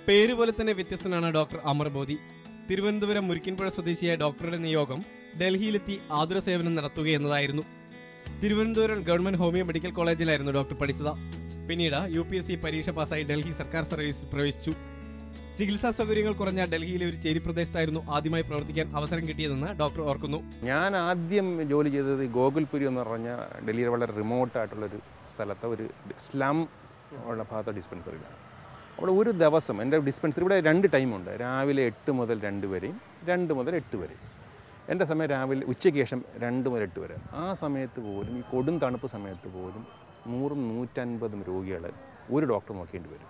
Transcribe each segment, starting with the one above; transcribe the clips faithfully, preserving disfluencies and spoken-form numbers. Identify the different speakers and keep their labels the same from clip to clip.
Speaker 1: പേര് പോലെ തന്നെ വ്യത്യസ്തനാണ് ഡോക്ടർ അമർ ബോധി. തിരുവനന്തപുരം മുരിക്കിൻപുഴ സ്വദേശിയായ ഡോക്ടറുടെ നിയോഗം ഡൽഹിയിലെത്തി ആതുര സേവനം നടത്തുകയെന്നതായിരുന്നു. തിരുവനന്തപുരം ഗവൺമെന്റ് ഹോമിയോ മെഡിക്കൽ കോളേജിലായിരുന്നു ഡോക്ടർ പഠിച്ചത്. പിന്നീട് യു പി എസ് സി പരീക്ഷ പാസ്സായി ഡൽഹി സർക്കാർ സർവീസിൽ പ്രവേശിച്ചു. ചികിത്സാ സൗകര്യങ്ങൾ കുറഞ്ഞ ഡൽഹിയിലെ ഒരു ചേരി പ്രദേശത്തായിരുന്നു ആദ്യമായി പ്രവർത്തിക്കാൻ അവസരം കിട്ടിയതെന്ന് ഡോക്ടർ ഓർക്കുന്നു.
Speaker 2: ഞാൻ ആദ്യം ജോലി ചെയ്തത് ഗോകുൽപുരി എന്ന് പറഞ്ഞ ഡൽഹിയിലെ വളരെ റിമോട്ടായിട്ടുള്ളൊരു സ്ഥലത്തെ ഒരു സ്ലം ഉള്ള ഭാഗത്തെ ഡിസ്പെൻസറിയിലാണ്. അവിടെ ഒരു ദിവസം എൻ്റെ ഡിസ്പെൻസറി ഇവിടെ രണ്ട് ടൈമുണ്ട്, രാവിലെ എട്ട് മുതൽ രണ്ട് വരെയും രണ്ട് മുതൽ എട്ട് വരെയും. എൻ്റെ സമയം രാവിലെ ഉച്ചയ്ക്ക് ശേഷം രണ്ട് മുതൽ എട്ട് വരെ. ആ സമയത്ത് പോലും ഈ കൊടും തണുപ്പ് സമയത്ത് പോലും നൂറും നൂറ്റൻപതും രോഗികൾ ഒരു ഡോക്ടർ നോക്കേണ്ടി വരും.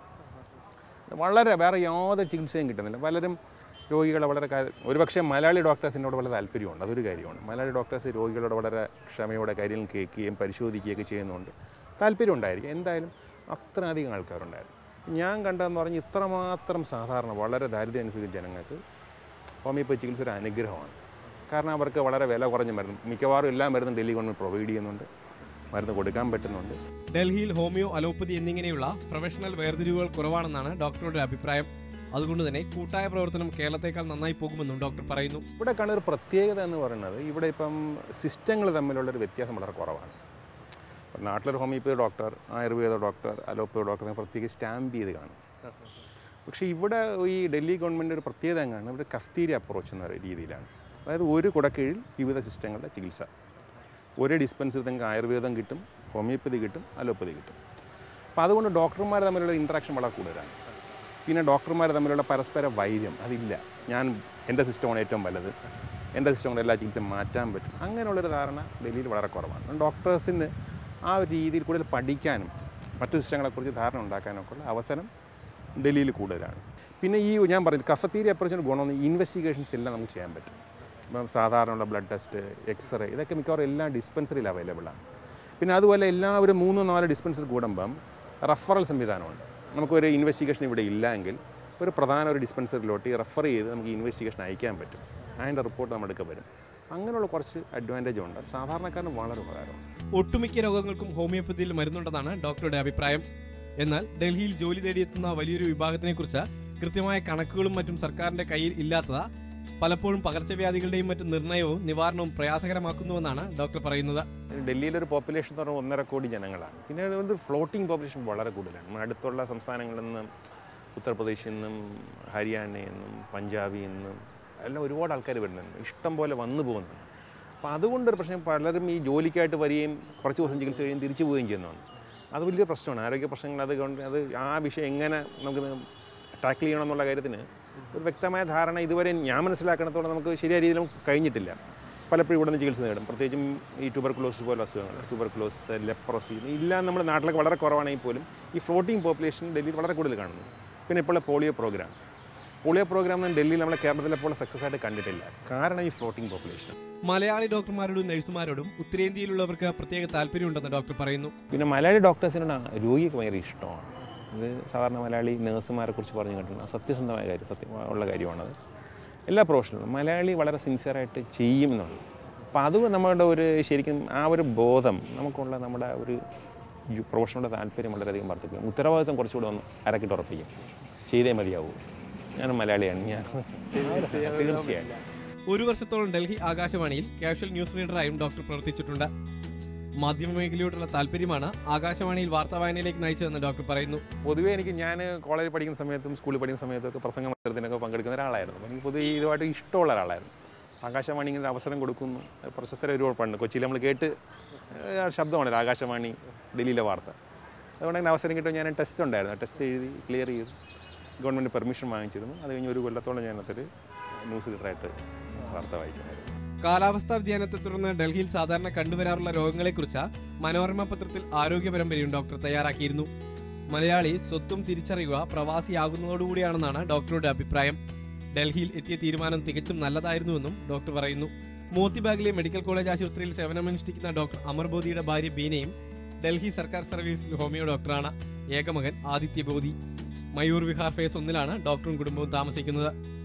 Speaker 2: വളരെ വേറെ യാതൊരു ചികിത്സയും കിട്ടുന്നില്ല. പലരും രോഗികളെ വളരെ ഒരുപക്ഷെ മലയാളി ഡോക്ടേഴ്സിനോട് വളരെ താല്പര്യമുണ്ട്, അതൊരു കാര്യമാണ്. മലയാളി ഡോക്ടേഴ്സ് രോഗികളോട് വളരെ ക്ഷമയോടെ കാര്യങ്ങൾ കേൾക്കുകയും പരിശോധിക്കുകയൊക്കെ ചെയ്യുന്നുണ്ട്, താല്പര്യം ഉണ്ടായിരിക്കും. എന്തായാലും അത്രയധികം ആൾക്കാരുണ്ടായിരുന്നു. ഞാൻ കണ്ടതെന്ന് പറഞ്ഞാൽ ഇത്രമാത്രം സാധാരണ വളരെ ദാരിദ്ര്യം അനുഭവിക്കുന്ന ജനങ്ങൾക്ക് ഹോമിയോപ്പതി ചികിത്സ ഒരു അനുഗ്രഹമാണ്. കാരണം അവർക്ക് വളരെ വില കുറഞ്ഞ മരുന്ന്, മിക്കവാറും എല്ലാ മരുന്നും ഡൽഹി ഗവൺമെൻറ് പ്രൊവൈഡ് ചെയ്യുന്നുണ്ട്, മരുന്ന് കൊടുക്കാൻ പറ്റുന്നുണ്ട്.
Speaker 1: ഡൽഹിയിൽ ഹോമിയോ, അലോപ്പതി എന്നിങ്ങനെയുള്ള പ്രൊഫഷണൽ വേർതിരിവുകൾ കുറവാണെന്നാണ് ഡോക്ടറുടെ അഭിപ്രായം. അതുകൊണ്ട് തന്നെ കൂട്ടായ പ്രവർത്തനം കേരളത്തേക്കാൾ നന്നായി പോകുമെന്നും ഡോക്ടർ പറയുന്നു.
Speaker 2: ഇവിടെ കാണുന്ന ഒരു പ്രത്യേകത എന്ന് പറയുന്നത് ഇവിടെ ഇപ്പം സിസ്റ്റങ്ങൾ തമ്മിലുള്ളൊരു വ്യത്യാസം വളരെ കുറവാണ്. നാട്ടിലൊരു homoeopathy doctor, Ayurveda doctor, allopathy doctor പ്രത്യേകിച്ച് സ്റ്റാമ്പ് ചെയ്ത് കാണും. പക്ഷേ ഇവിടെ ഈ ഡൽഹി ഗവൺമെൻറ് ഒരു പ്രത്യേകത എങ്ങാണ് ഇവിടെ കഫ്തീരി അപ്രോച്ച് എന്ന രീതിയിലാണ്. അതായത് ഒരു കുടക്കീഴിൽ വിവിധ സിസ്റ്റങ്ങളുടെ ചികിത്സ. ഒരേ ഡിസ്പെൻസറി നിങ്ങൾക്ക് ആയുർവേദം കിട്ടും, ഹോമിയോപ്പതി കിട്ടും, അലോപ്പതി കിട്ടും. അപ്പോൾ അതുകൊണ്ട് ഡോക്ടർമാർ തമ്മിലുള്ള ഇൻട്രാക്ഷൻ വളരെ കൂടുതലാണ്. പിന്നെ ഡോക്ടർമാർ തമ്മിലുള്ള പരസ്പര വൈര്യം അതില്ല. ഞാൻ എൻ്റെ സിസ്റ്റമാണ് ഏറ്റവും വലുത്, എൻ്റെ സിസ്റ്റം കൊണ്ട് എല്ലാ ചികിത്സയും മാറ്റാൻ പറ്റും, അങ്ങനെയുള്ളൊരു ധാരണ ഡൽഹിയിൽ വളരെ കുറവാണ്. ഡോക്ടേഴ്സിന് ആ ഒരു രീതിയിൽ കൂടുതൽ പഠിക്കാനും മറ്റു സിസ്റ്റങ്ങളെക്കുറിച്ച് ധാരണ ഉണ്ടാക്കാനൊക്കെ ഉള്ള അവസരം ഡൽഹിയിൽ കൂടുതലാണ്. പിന്നെ ഈ ഞാൻ പറഞ്ഞു കഫത്തീരി അപ്രോച്ചിന് ഗുണമെന്ന് ഇൻവെസ്റ്റിഗേഷൻസ് എല്ലാം നമുക്ക് ചെയ്യാൻ പറ്റും. ഇപ്പം സാധാരണയുള്ള ബ്ലഡ് ടെസ്റ്റ്, എക്സ്റേ ഇതൊക്കെ മിക്കവാറും എല്ലാ ഡിസ്പെൻസറിയിൽ അവൈലബിളാണ്. പിന്നെ അതുപോലെ എല്ലാവരും മൂന്നോ നാലോ ഡിസ്പെൻസറി കൂടുമ്പം റഫറൽ സംവിധാനമുണ്ട്. നമുക്കൊരു ഇൻവെസ്റ്റിഗേഷൻ ഇവിടെ ഇല്ലെങ്കിൽ ഒരു പ്രധാന ഒരു ഡിസ്പെൻസറിയിലോട്ട് ഈ റെഫർ ചെയ്ത് നമുക്ക് ഇൻവെസ്റ്റിഗേഷൻ അയക്കാൻ പറ്റും. അതിൻ്റെ റിപ്പോർട്ട് നമ്മുടെ അടുക്ക വരും. അങ്ങനെയുള്ള കുറച്ച് അഡ്വാൻറ്റേജ് ഉണ്ട്. സാധാരണക്കാരന് വളരെ ഉപകാരമാണ്.
Speaker 1: ഒട്ടുമിക്ക രോഗങ്ങൾക്കും ഹോമിയോപ്പതിയിൽ മരുന്നുണ്ടെന്നാണ് ഡോക്ടറുടെ അഭിപ്രായം. എന്നാൽ ഡൽഹിയിൽ ജോലി തേടിയെത്തുന്ന വലിയൊരു വിഭാഗത്തിനെക്കുറിച്ച് കൃത്യമായ കണക്കുകളും മറ്റും സർക്കാരിൻ്റെ കയ്യിൽ ഇല്ലാത്തത് പലപ്പോഴും പകർച്ചവ്യാധികളുടെയും മറ്റും നിർണ്ണയവും നിവാരണവും പ്രയാസകരമാക്കുന്നുവെന്നാണ് ഡോക്ടർ പറയുന്നത്.
Speaker 2: ഡൽഹിയിലൊരു പോപ്പുലേഷൻ എന്ന് പറഞ്ഞാൽ ഒന്നര കോടി ജനങ്ങളാണ്. പിന്നെ ഒരു ഫ്ലോട്ടിംഗ് പോപ്പുലേഷൻ വളരെ കൂടുതലാണ്. അടുത്തുള്ള സംസ്ഥാനങ്ങളിൽ നിന്നും ഉത്തർപ്രദേശിൽ നിന്നും ഹരിയാനയിൽ നിന്നും പഞ്ചാബിൽ നിന്നും എല്ലാം ഒരുപാട് ആൾക്കാർ വരുന്നുണ്ട്, ഇഷ്ടം പോലെ വന്നു പോകുന്നുണ്ട്. അപ്പോൾ അതുകൊണ്ടൊരു പ്രശ്നം, പലരും ഈ ജോലിക്കായിട്ട് വരികയും കുറച്ച് ദിവസം ചികിത്സ കഴിയും തിരിച്ചു പോവുകയും ചെയ്യുന്നതാണ്. അത് വലിയ പ്രശ്നമാണ്. ആരോഗ്യ പ്രശ്നങ്ങൾ അതുകൊണ്ട് അത് ആ വിഷയം എങ്ങനെ നമുക്ക് ടാക്കിൾ ചെയ്യണം എന്നുള്ള കാര്യത്തിന് ഒരു വ്യക്തമായ ധാരണ ഇതുവരെ ഞാൻ മനസ്സിലാക്കണത്തോടെ നമുക്ക് ശരിയായ രീതിയിൽ നമുക്ക് കഴിഞ്ഞിട്ടില്ല. പലപ്പോഴും ഇവിടെ നിന്ന് ചികിത്സ നേടും, പ്രത്യേകിച്ചും ഈ ട്യൂബർകുലോസിസ് പോലെ അസുഖങ്ങൾ, ട്യൂബർകുലോസിസ്, ലെപ്രോസി ഇല്ലാം നമ്മുടെ നാട്ടിലൊക്കെ വളരെ കുറവാണെങ്കിൽ പോലും ഈ ഫ്ലോട്ടിംഗ് പോപ്പുലേഷൻ ഡൽഹിയിൽ വളരെ കൂടുതൽ കാണുന്നു. പിന്നെ ഇപ്പോൾ പോളിയോ പ്രോഗ്രാം പോളിയോ പ്രോഗ്രാം ഡൽഹിയിൽ നമ്മളെ കേരളത്തിലെപ്പോൾ സക്സസ് ആയിട്ട് കണ്ടിട്ടില്ല. കാരണം ഈ ഫ്ലോട്ടിംഗ് പോപ്പുലേഷൻ.
Speaker 1: മലയാളി ഡോക്ടർമാരോടും നഴ്സുമാരോടും ഉത്തരേന്ത്യയിലുള്ളവർക്ക് പ്രത്യേക താല്പര്യമുണ്ടെന്ന് ഡോക്ടർ പറയുന്നു.
Speaker 2: പിന്നെ മലയാളി ഡോക്ടേഴ്സിനോട് രോഗിക്ക് ഭയങ്കര ഇഷ്ടമാണ്. ഇത് സാധാരണ മലയാളി നഴ്സുമാരെ കുറിച്ച് പറഞ്ഞു കേട്ടിട്ടുണ്ട്. സത്യസന്ധമായ കാര്യം, സത്യം ഉള്ള കാര്യമാണത്. എല്ലാ പ്രൊഫഷണലും മലയാളി വളരെ സിൻസിയറായിട്ട് ചെയ്യും എന്നുള്ളത്. അപ്പോൾ അത് നമ്മുടെ ഒരു ശരിക്കും ആ ഒരു ബോധം നമുക്കുള്ള നമ്മുടെ ഒരു പ്രൊഫഷണലുടെ താല്പര്യം വളരെയധികം വർദ്ധിപ്പിക്കും. ഉത്തരവാദിത്വം കുറച്ചുകൂടെ ഒന്ന് അരക്കിട്ട് ഉറപ്പിക്കും. ചെയ്തേ മതിയാവൂ, ഞാൻ മലയാളിയാണ്, ഞാൻ തീർച്ചയായും.
Speaker 1: ഒരു വർഷത്തോളം ഡൽഹി ആകാശവാണിയിൽ കാഷ്വൽ ന്യൂസ് റീഡറായും ഡോക്ടർ പ്രവർത്തിച്ചിട്ടുണ്ട്. മാധ്യമമേഖലയോടുള്ള താല്പര്യമാണ് ആകാശവാണിയിൽ വാർത്താവായനയിലേക്ക് നയിച്ചതെന്ന് ഡോക്ടർ പറയുന്നു.
Speaker 2: പൊതുവേ എനിക്ക് ഞാൻ കോളേജിൽ പഠിക്കുന്ന സമയത്തും സ്കൂളിൽ പഠിക്കുന്ന സമയത്തും ഒക്കെ പ്രസംഗ മത്സരത്തിനൊക്കെ പങ്കെടുക്കുന്ന ഒരാളായിരുന്നു. അപ്പോൾ എനിക്ക് പൊതുവേ ഇതുമായിട്ട് ഇഷ്ടമുള്ള ഒരാളായിരുന്നു. ആകാശവാണി ഇങ്ങനെ അവസരം കൊടുക്കുന്നു, പ്രശസ്തരെ ഒരുപാട് പണ്ട് കൊച്ചിയിൽ നമ്മൾ കേട്ട് ശബ്ദമാണല്ലോ ആകാശവാണി ഡൽഹിയിലെ വാർത്ത. അതുകൊണ്ട് അങ്ങനെ അവസരം കിട്ടുമ്പോൾ ഞാൻ ടെസ്റ്റ് ഉണ്ടായിരുന്നു, ടെസ്റ്റ് എഴുതി ക്ലിയർ ചെയ്തു, ഗവൺമെൻറ് പെർമിഷൻ വാങ്ങിച്ചിരുന്നു. അത് കഴിഞ്ഞ് ഒരു കൊല്ലത്തോളം ഞാനതൊരു ന്യൂസ് റീഡറായിട്ട് വാർത്ത വായിച്ചായിരുന്നു.
Speaker 1: കാലാവസ്ഥാ വ്യതിയാനത്തെ തുടർന്ന് ഡൽഹിയിൽ സാധാരണ കണ്ടുവരാറുള്ള രോഗങ്ങളെക്കുറിച്ച് മനോരമ പത്രത്തിൽ ആരോഗ്യ പരമ്പരയും ഡോക്ടർ തയ്യാറാക്കിയിരുന്നു. മലയാളി സ്വത്തും തിരിച്ചറിയുക പ്രവാസിയാകുന്നതോടുകൂടിയാണെന്നാണ് ഡോക്ടറുടെ അഭിപ്രായം. ഡൽഹിയിൽ എത്തിയ തീരുമാനം തികച്ചും നല്ലതായിരുന്നുവെന്നും ഡോക്ടർ പറയുന്നു. മോത്തിബാഗിലെ മെഡിക്കൽ കോളേജ് ആശുപത്രിയിൽ സേവനമനുഷ്ഠിക്കുന്ന ഡോക്ടർ അമർ ബോധിയുടെ ഭാര്യ ബീനയും ഡൽഹി സർക്കാർ സർവീസിൽ ഹോമിയോ ഡോക്ടറാണ്. ഏകമകൻ ആദിത്യ ബോധി. മയൂർ വിഹാർ ഫേസ് ഒന്നിലാണ് ഡോക്ടറും കുടുംബവും താമസിക്കുന്നത്.